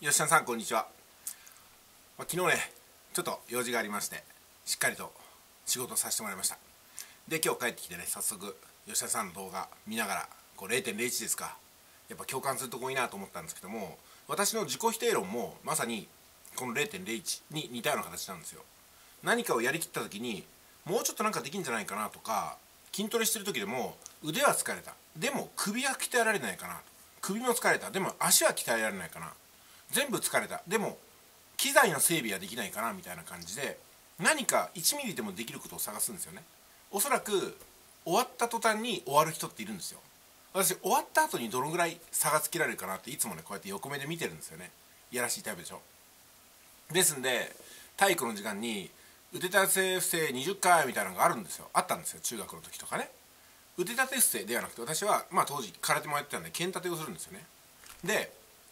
吉田さんこんにちは。昨日ねちょっと用事がありましてしっかりと仕事をさせてもらいました。で今日帰ってきてね、早速吉田さんの動画見ながら0.01 ですか、やっぱ共感するとこいいなと思ったんですけども、私の自己否定論もまさにこの 0.01 に似たような形なんですよ。何かをやりきった時にもうちょっとなんかできんじゃないかなとか、筋トレしてる時でも腕は疲れた、でも首は鍛えられないかな、首も疲れた、でも足は鍛えられないかな、全部疲れた、でも機材の整備はできないかなみたいな感じで、何か1ミリでもできることを探すんですよね。おそらく終わった途端に終わる人っているんですよ。私終わった後にどのぐらい差がつけられるかなっていつもねこうやって横目で見てるんですよね。いやらしいタイプでしょ。ですんで体育の時間に腕立て伏せ20回みたいなのがあるんですよ。あったんですよ、中学の時とかね。腕立て伏せではなくて、私は当時空手もやってたんで剣立てをするんですよね。で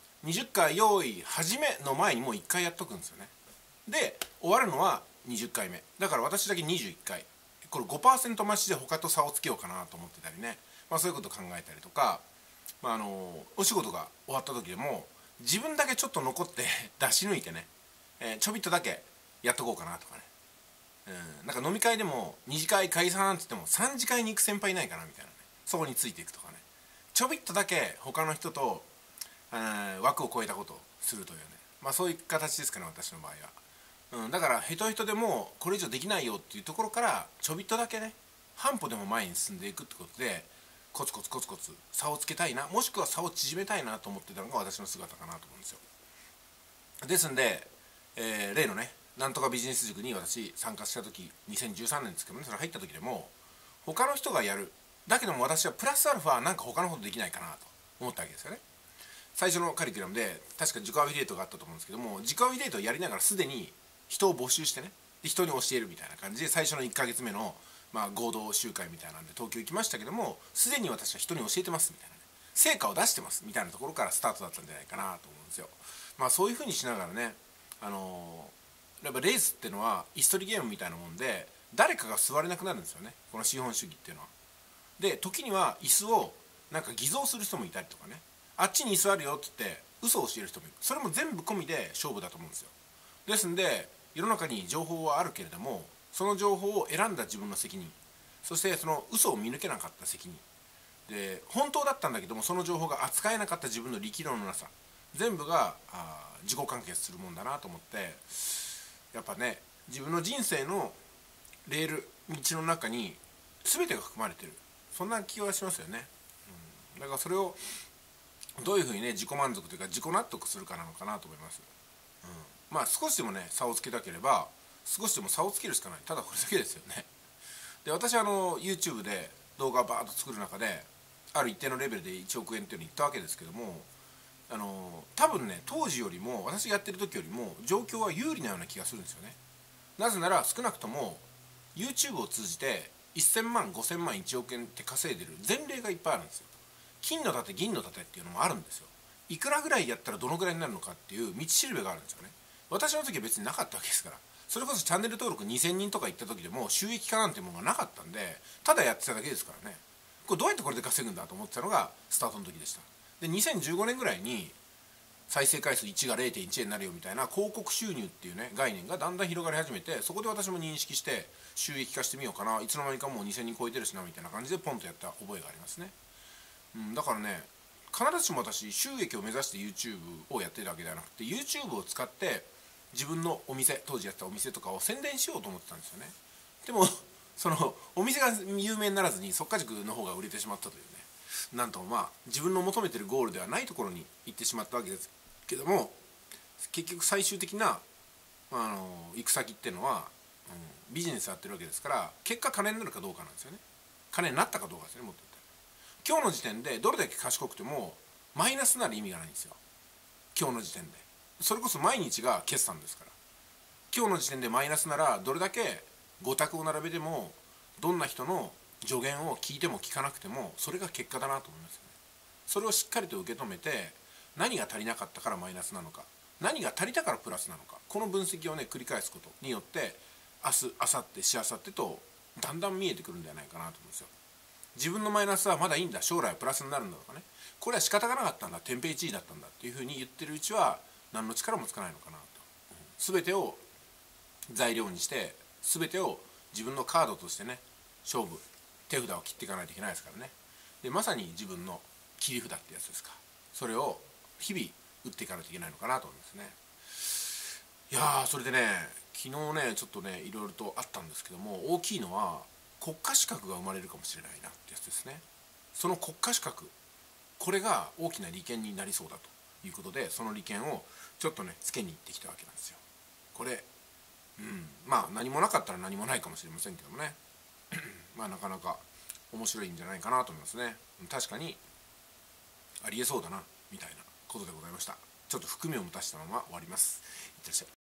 20回用意始めの前にもう1回やっとくんですよね。で終わるのは20回目だから、私だけ21回、これ 5% 増しで他と差をつけようかなと思ってたりね、そういうことを考えたりとか、お仕事が終わった時でも自分だけちょっと残って出し抜いてね、ちょびっとだけやっとこうかなとかね、なんか飲み会でも2次会解散って言っても3次会に行く先輩いないかなみたいなね、そこについていくとかね、ちょびっとだけ他の人と枠を超えたことをするというね、そういう形ですかね、私の場合は。だからヘトヘトでもこれ以上できないよっていうところからちょびっとだけね、半歩でも前に進んでいくってことで、コツコツコツコツ差をつけたいな、もしくは差を縮めたいなと思ってたのが私の姿かなと思うんですよ。ですんで、例のねなんとかビジネス塾に私参加した時、2013年ですけどね、それ入った時でも他の人がやる、だけども私はプラスアルファなんか他のことできないかなと思ったわけですよね。最初のカリキュラムで確か自己アフィリエイトがあったと思うんですけども、自己アフィリエイトをやりながらすでに人を募集してね、で人に教えるみたいな感じで最初の1ヶ月目の合同集会みたいなんで東京行きましたけども、すでに私は人に教えてますみたいなね、成果を出してますみたいなところからスタートだったんじゃないかなと思うんですよ。そういうふうにしながらね、やっぱレースっていうのは椅子取りゲームみたいなもんで、誰かが座れなくなるんですよね、この資本主義っていうのは。で時には椅子をなんか偽造する人もいたりとかね、あっちに椅子あるよって言って嘘を教える人もいる。それも全部込みで勝負だと思うんですよ。ですんで世の中に情報はあるけれども、その情報を選んだ自分の責任、そしてその嘘を見抜けなかった責任で、本当だったんだけどもその情報が扱えなかった自分の力量のなさ、全部が自己完結するもんだなと思って、やっぱね自分の人生のレール道の中に全てが含まれてる、そんな気がしますよね。だからそれをどういうふうにね自己満足というか自己納得するかなのかなと思います。少しでもね差をつけたければ少しでも差をつけるしかない、ただこれだけですよね。で私はYouTube で動画をバーッと作る中である一定のレベルで1億円っていうのにいったわけですけども、多分ね当時よりも私がやってる時よりも状況は有利なような気がするんですよね。なぜなら少なくとも YouTube を通じて1000万5000万1億円って稼いでる前例がいっぱいあるんですよ。金の盾銀の盾っていうのもあるんですよ。いくらぐらいやったらどのぐらいになるのかっていう道しるべがあるんですよね。私の時は別になかったわけですから、それこそチャンネル登録2000人とか行った時でも収益化なんてものがなかったんで、ただやってただけですからね。これどうやってこれで稼ぐんだと思ってたのがスタートの時でした。で2015年ぐらいに再生回数1が 0.1 円になるよみたいな広告収入っていうね概念がだんだん広がり始めて、そこで私も認識して収益化してみようかな、いつの間にかもう2000人超えてるしなみたいな感じでポンとやった覚えがありますね。だからね必ずしも私収益を目指して YouTube をやってるわけではなくて、 YouTube を使って自分のお店、当時やってたお店とかを宣伝しようと思ってたんですよね。でもそのお店が有名にならずに速稼塾の方が売れてしまったというね、なんとも自分の求めてるゴールではないところに行ってしまったわけですけども、結局最終的な行く先っていうのは、ビジネスやってるわけですから、結果金になるかどうかなんですよね。金になったかどうかですね、もっと言ったら。今日の時点でどれだけ賢くてもマイナスなら意味がないんですよ。今日の時点でそれこそ毎日が決算ですから、今日の時点でマイナスならどれだけ5択を並べても、どんな人の助言を聞いても聞かなくてもそれが結果だなと思いますよね。それをしっかりと受け止めて、何が足りなかったからマイナスなのか、何が足りたからプラスなのか、この分析をね繰り返すことによって明日明後日しあさってとだんだん見えてくるんじゃないかなと思うんですよ。自分のマイナスはまだいいんだ、将来はプラスになるんだとかね、これは仕方がなかったんだ、天平地異だったんだっていうふうに言ってるうちは何の力もつかないのかなと。全てを材料にして全てを自分のカードとしてね、勝負手札を切っていかないといけないですからね。でまさに自分の切り札ってやつですか。それを日々打っていかないといけないのかなと思いますね。いやそれでね、昨日ねちょっとねいろいろとあったんですけども、大きいのは国家資格が生まれるかもしれないなってやつですね。その国家資格、これが大きな利権になりそうだということで、その利権をちょっとねつけに行ってきたわけなんですよ。これまあ何もなかったら何もないかもしれませんけどもねまあなかなか面白いんじゃないかなと思いますね。確かにありえそうだなみたいなことでございました。ちょっと含みを持たしたまま終わります。いってらっしゃい。